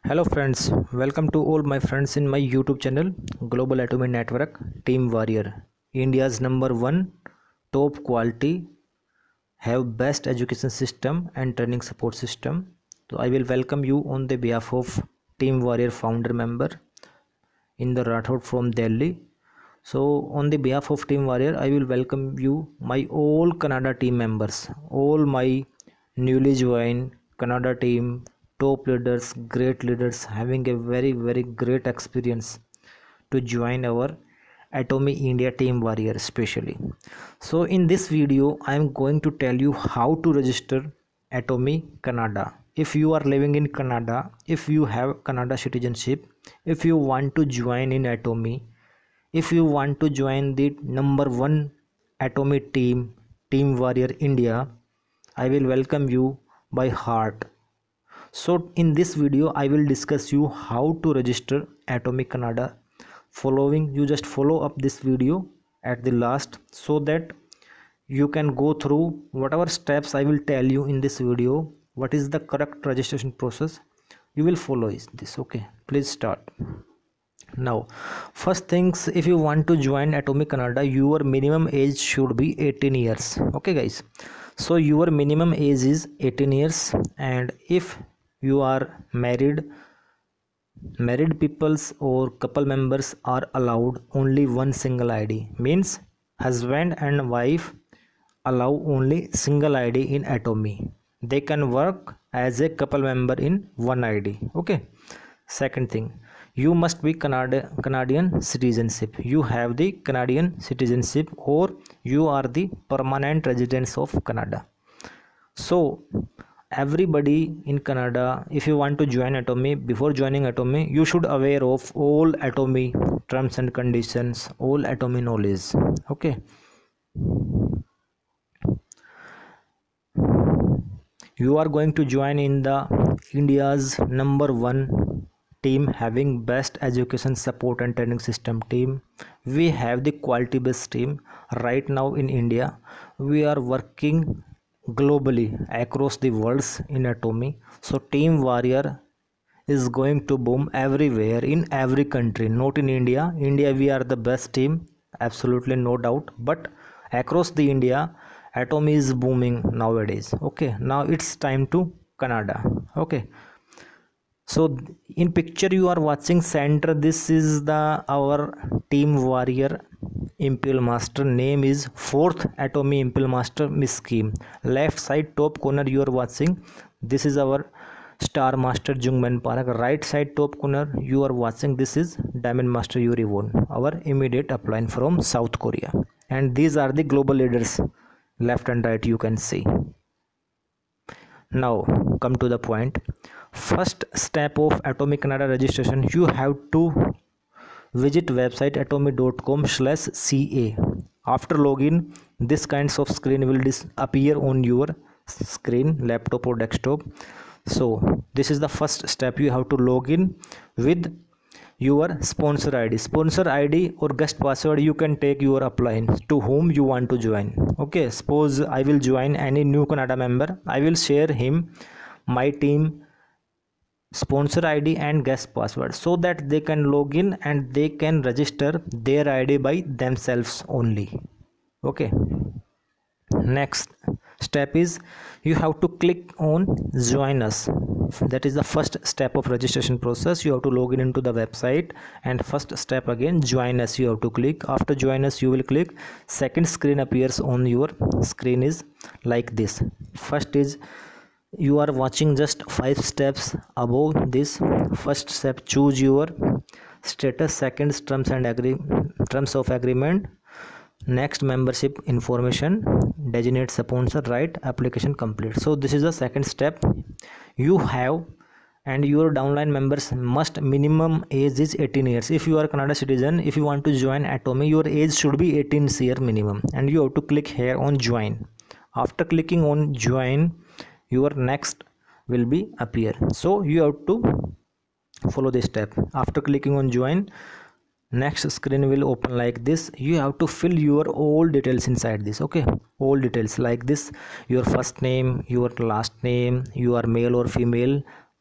Hello friends, welcome to all my friends in my YouTube channel Global Atomy Network Team Warrior. India's number one top quality, have best education system and training support system. So I will welcome you on the behalf of Team Warrior founder member in the Rathod from Delhi. So on the behalf of Team Warrior, I will welcome you my all Canada team members, all my newly joined Canada team, top leaders having a very great experience to join our Atomy India Team Warrior especially. So in this video I am going to tell you how to register Atomy Canada. If you are living in Canada, if you have Canada citizenship, if you want to join in Atomy, if you want to join the number one Atomy team, Team Warrior India, I will welcome you by heart. So in this video I will discuss you how to register Atomy Canada. You just follow up this video at the last so that you can go through whatever steps I will tell you in this video. What is the correct registration process? You will follow this. Okay, please start. Now first things, if you want to join Atomy Canada, your minimum age should be 18 years. Okay guys, so your minimum age is 18 years, and if you are married peoples or couple members are allowed only one single ID, means husband and wife allow only single ID in Atomy. They can work as a couple member in one ID. Okay, second thing, you must be Canadian citizenship. You have the Canadian citizenship or you are the permanent residents of Canada. So everybody in Canada, if you want to join Atomy, before joining Atomy you should aware of all Atomy terms and conditions, all Atomy knowledge. Okay, you are going to join in the India's number one team having best education support and training system team. We have the quality based team. Right now in India we are working globally across the world in Atomy. So Team Warrior is going to boom everywhere in every country, not in India. We are the best team, absolutely no doubt, but across the India Atomy is booming nowadays. Okay, now it's time to Canada. Okay, so in picture you are watching center, this is the our Team Warrior Imperial Master. Name is 4th Atomy Imperial Master Miss Scheme. Left side top corner you are watching, this is our Star Master Jungman Park. Right side top corner you are watching, this is Diamond Master Yuri Won, our immediate upline from South Korea. And these are the global leaders, left and right you can see. Now come to the point. First step of Atomy Canada registration, you have to visit website atomy.com/ca. After login, this kinds of screen will appear on your screen, laptop or desktop. So this is the first step. You have to log in with your sponsor ID or guest password. You can take your upline to whom you want to join. Okay, suppose I will join any new Canada member, I will share him my team sponsor ID and guest password so that they can log in and they can register their ID by themselves only. Okay, next step is you have to click on join us. That is the first step of registration process. You have to log in into the website, and first step again, join us, you have to click. After join us you will click. Second screen appears on your screen is like this. First is you are watching just 5 steps above this. First step, choose your status. Second, terms of agreement. Next, membership information, designate sponsor, right, application complete. So this is the second step. You have, and your downline members must minimum age is 18 years. If you are Canada citizen, if you want to join Atomy, your age should be 18 year minimum, and you have to click here on join. After clicking on join, your next will be appear, so you have to follow this step. After clicking on join, next screen will open like this. You have to fill your all details inside this. Okay, all details like this: your first name, your last name, you are male or female,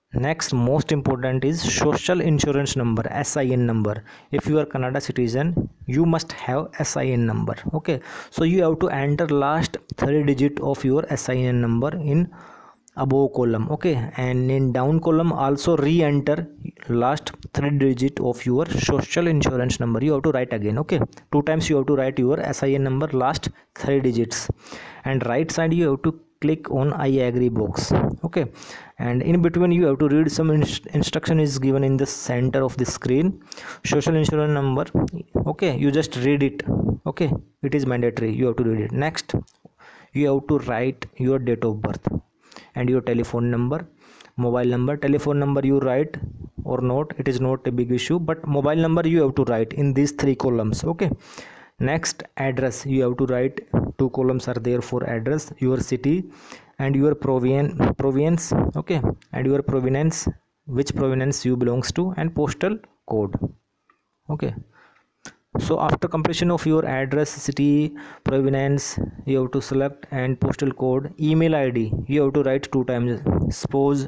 Next, most important is social insurance number, SIN number. If you are Canada citizen, you must have SIN number. Okay, so you have to enter last 3 digit of your SIN number in above column. Okay, and in down column also re-enter last 3 digit of your social insurance number. You have to write again. Okay, 2 times you have to write your SIN number last 3 digits, and right side you have to click on I agree box. Okay, and in between you have to read some instruction is given in the center of the screen. Social insurance number, okay, you just read it. Okay, it is mandatory, you have to read it. Next, you have to write your date of birth and your telephone number, mobile number. Telephone number you write or not, it is not a big issue, but mobile number you have to write in these 3 columns. Okay, next, address you have to write. 2 columns are there for address, your city and your province. Okay, and your provenance, which province you belongs to, and postal code. Okay, so after completion of your address, city, provenance, you have to select, and postal code. Email ID you have to write 2 times. Suppose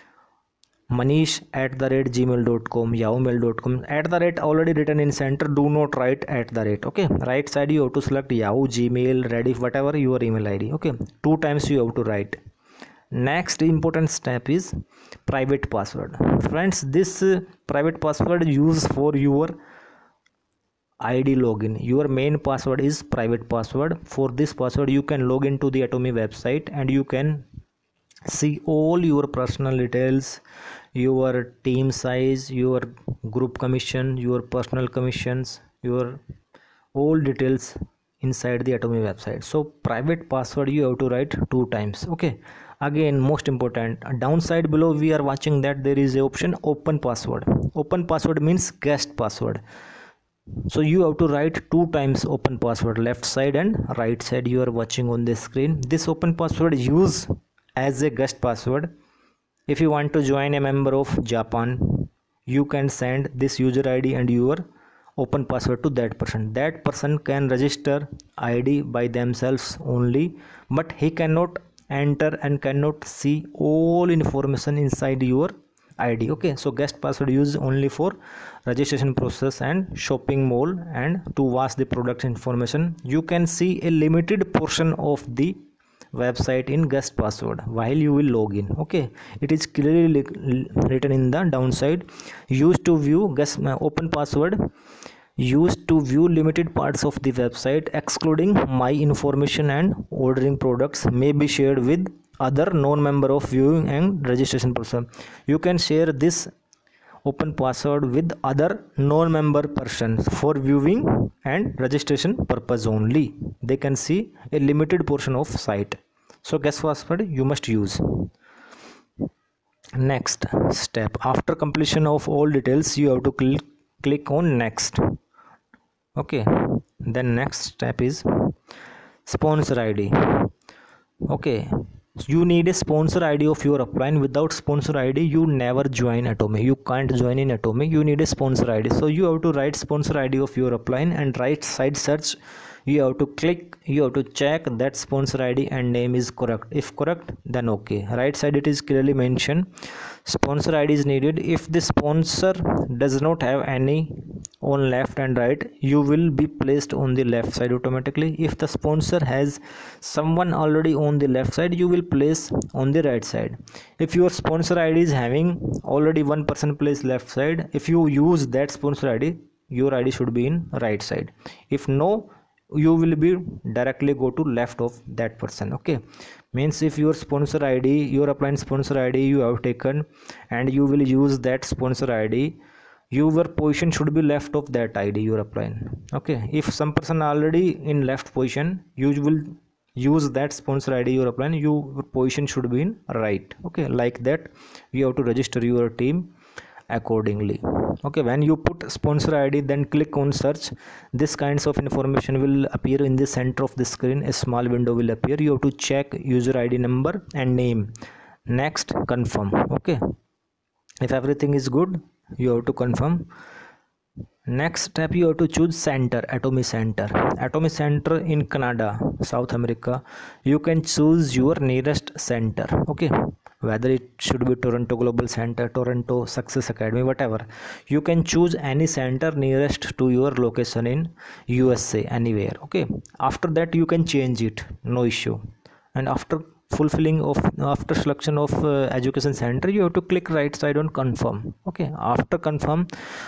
manish@gmail.com, yahoo.mail.com. @ already written in center, do not write @. Okay, right side you have to select Yahoo, Gmail, Rediff, whatever your email ID. Okay, 2 times you have to write. Next important step is private password. Friends, this private password used for your ID login. Your main password is private password. For this password you can log into the Atomy website and you can see all your personal details, your team size, your group commission, your personal commissions, your all details inside the Atomy website. So private password you have to write 2 times. Okay, again most important, downside below we are watching that there is a option open password. Open password means guest password. So you have to write 2 times open password, left side and right side you are watching on the screen. This open password use as a guest password. If you want to join a member of Japan, you can send this user ID and your open password to that person. That person can register ID by themselves only, but he cannot enter and cannot see all information inside your ID. Okay, so guest password used only for registration process and shopping mall and to watch the product information. You can see a limited portion of the website in guest password while you will log in. Okay, it is clearly written in the downside. Used to view guest open password used to view limited parts of the website excluding my information, and ordering products may be shared with other non-member of viewing and registration person. You can share this open password with other non-member persons for viewing and registration purpose only. They can see a limited portion of site. So guest password you must use. Next step, after completion of all details you have to click on next. Okay, then next step is sponsor ID. Okay, you need a sponsor ID of your upline. Without sponsor ID you never join Atomy. You can't join in Atomy. You need a sponsor ID. So you have to write sponsor ID of your upline, and right side search you have to click, you have to check that sponsor ID and name is correct. If correct, then okay. Right side it is clearly mentioned sponsor ID is needed. If the sponsor does not have any on left and right, you will be placed on the left side automatically. If the sponsor has someone already on the left side, you will place on the right side. If your sponsor ID is having already one person placed left side, if you use that sponsor ID, your ID should be in right side. If no, you will be directly go to left of that person. Okay, means if your sponsor ID, your upline sponsor ID you have taken and you will use that sponsor ID, your position should be left of that ID your upline. Okay, if some person already in left position, you will use that sponsor ID your upline, your position should be in right. Okay, like that you have to register your team accordingly. Okay, when you put sponsor ID, then click on search. This kinds of information will appear in the center of the screen. A small window will appear. You have to check user ID number and name. Next, confirm. Okay, if everything is good, you have to confirm. Next step, you have to choose center, Atomy center. Atomy center in Canada, South America. You can choose your nearest center. Okay, whether it should be Toronto Global Center, Toronto Success Academy, whatever. You can choose any center nearest to your location in USA, anywhere. Okay, after that you can change it, no issue. And after selection of education center, you have to click right side on confirm. Okay, after confirm,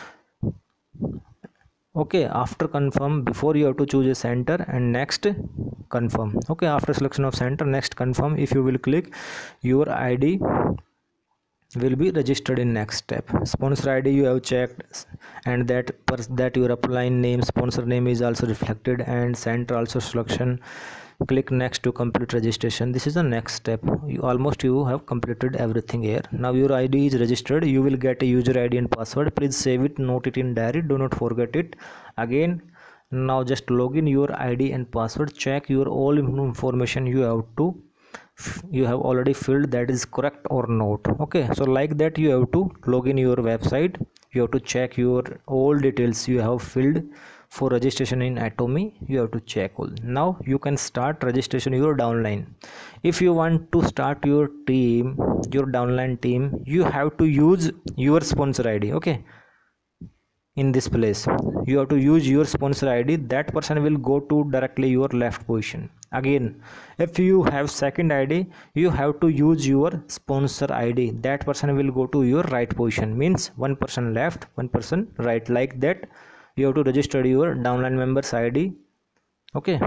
before you have to choose a center and next confirm. Okay, after selection of center, next confirm. If you will click, your ID will be registered in next step. Sponsor ID you have checked, and that your upline name, sponsor name is also reflected, and center also selection. Click next to complete registration. This is the next step. You have completed everything here. Now your ID is registered. You will get a user ID and password. Please save it, note it in diary, do not forget it. Again, now just log in your ID and password. Check your all information you have already filled, that is correct or not. Okay, so like that you have to log in your website. You have to check your all details you have filled for registration in Atomy. You have to check all. Now you can start registration your downline. If you want to start your downline team, you have to use your sponsor ID. Okay, in this place you have to use your sponsor ID. That person will go to directly your left position. Again, if you have second ID, you have to use your sponsor ID. That person will go to your right position. Means one person left, one person right. Like that you have to register your downline members ID. Okay,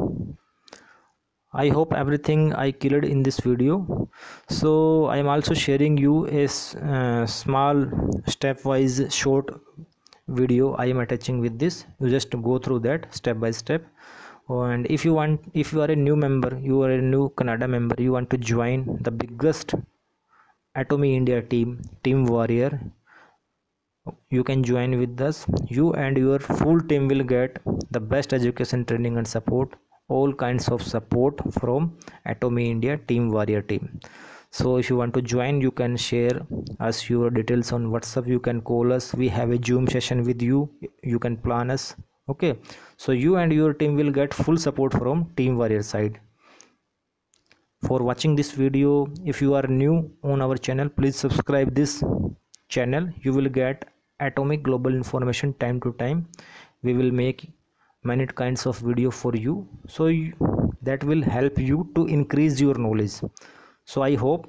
I hope everything I cleared in this video. So I am also sharing you a small stepwise short video I am attaching with this. You just go through that step by step. And if you are a new member, you are a new Canada member, you want to join the biggest Atomy India team Warrior, you can join with us. You and your full team will get the best education, training and support, all kinds of support from Atomy India Team Warrior team. So if you want to join, you can share us your details on WhatsApp. You can call us. We have a Zoom session with you. You can plan us. Okay, so you and your team will get full support from Team Warrior side. For watching this video, if you are new on our channel, please subscribe this channel. You will get Atomic Global information time to time. We will make many kinds of video for you, so that will help you to increase your knowledge. So I hope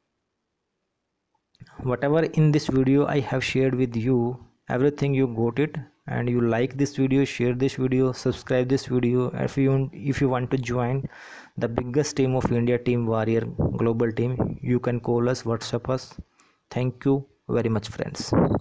whatever in this video I have shared with you, everything you got it, and you like this video, share this video, subscribe this video. If you want to join the biggest team of India Team Warrior global team, you can call us, WhatsApp us. Thank you very much, friends.